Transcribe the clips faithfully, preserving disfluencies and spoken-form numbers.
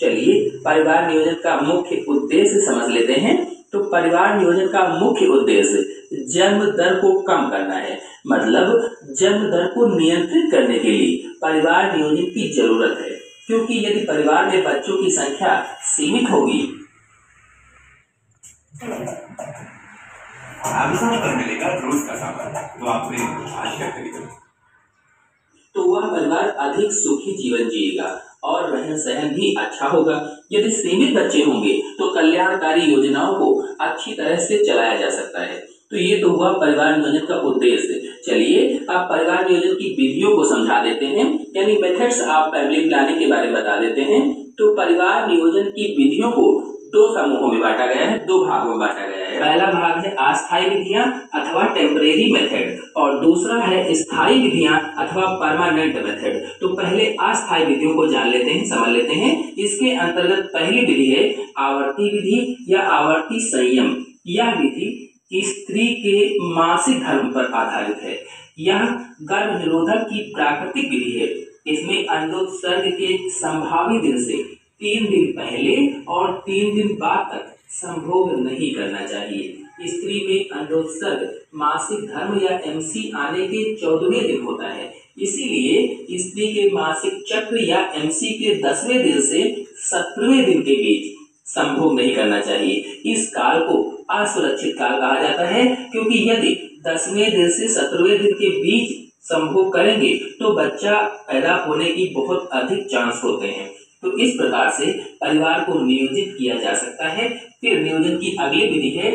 चलिए परिवार नियोजन का मुख्य उद्देश्य समझ लेते हैं। तो परिवार नियोजन का मुख्य उद्देश्य जन्म दर को कम करना है, मतलब जन्म दर को नियंत्रित करने के लिए परिवार नियोजन की जरूरत है, क्योंकि यदि परिवार में बच्चों की संख्या सीमित होगी अमेज़न पर मिलेगा रोज का सामान, तो आपने आज क्या खरीदा? तो वह परिवार अधिक सुखी जीवन जिएगा और रहन सहन भी अच्छा होगा। यदि सीमित बच्चे होंगे तो कल्याणकारी योजनाओं को अच्छी तरह से चलाया जा सकता है। तो ये तो हुआ परिवार नियोजन का उद्देश्य। चलिए अब परिवार नियोजन की विधियों को समझा देते हैं, यानी मेथड्स ऑफ फैमिली प्लानिंग के बारे में बता देते हैं। तो परिवार नियोजन की विधियों को दो समूहों में बांटा गया है, दो भागों में बांटा गया है। पहला भाग है अस्थायी विधियां अथवा टेम्परेरी मेथड और दूसरा है स्थायी विधियां अथवा परमानेंट मेथड। तो पहले अस्थायी विधियों को जान लेते हैं, समझ लेते हैं। इसके अंतर्गत पहली विधि है आवर्ती विधि या आवर्ती संयम। यह विधि स्त्री के मासिक धर्म पर आधारित है। यह गर्भ निरोधक की प्राकृतिक विधि है। इसमें अंडोत्सर्ग के संभावित दिन से तीन दिन पहले और तीन दिन बाद तक संभोग नहीं करना चाहिए। स्त्री में अंडोत्सर्ग मासिक धर्म या एमसी आने के चौदहवें दिन होता है, इसीलिए स्त्री के मासिक चक्र या एमसी के दसवें दिन से सत्रहवें दिन के बीच संभोग नहीं करना चाहिए। इस काल को असुरक्षित काल कहा जाता है, क्योंकि यदि दसवें दिन से सत्रहवें दिन के बीच संभोग करेंगे तो बच्चा पैदा होने की बहुत अधिक चांस होते हैं। तो इस प्रकार से परिवार को नियोजित किया जा सकता है। फिर नियोजन की अगली विधि है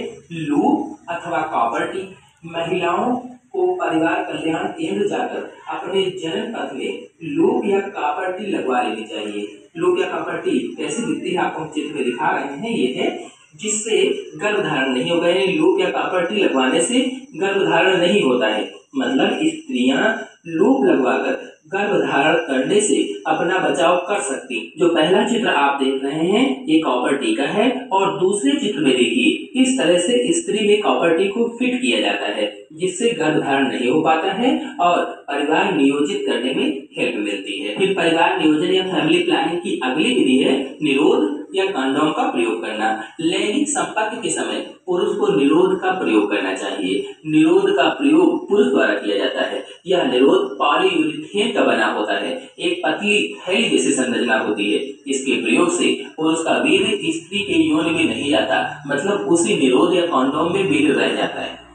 लूप अथवा कॉपर्टी। महिलाओं को परिवार कल्याण केंद्र जाकर अपने जन्म पथ में लूप या कॉपर्टी लगवा लेनी चाहिए। लूप या कॉपर्टी कैसी दिखती है आपको चित्र में दिखा रहे हैं, ये है जिससे गर्भधारण नहीं होगा। यानी लूप या कॉपर्टी लगवाने से गर्भधारण नहीं होता है, मतलब स्त्रियां लूप लगवाकर गर्भधारण करने से अपना बचाव कर सकती। जो पहला चित्र आप देख रहे हैं ये कॉपर्टी का है और दूसरे चित्र में देखिए इस तरह से स्त्री में कॉपर्टी को फिट किया जाता है, जिससे गर्भधारण नहीं हो पाता है और परिवार नियोजित करने में हेल्प मिलती है। फिर परिवार नियोजन या फैमिली प्लानिंग की अगली विधि है निरोध या कंडोम का प्रयोग करना। लैंगिक संपर्क के समय पुरुष को निरोध का प्रयोग करना चाहिए। निरोध का प्रयोग पुरुष द्वारा किया जाता है। यह निरोध पॉलीयूरेथेन का बना होता है, एक पतली थैली जैसी संरचना होती है। इसके प्रयोग से पुरुष का वीर्य स्त्री के योनि में नहीं जाता, मतलब उसी निरोध या कंडोम में वीर्य रह जाता है।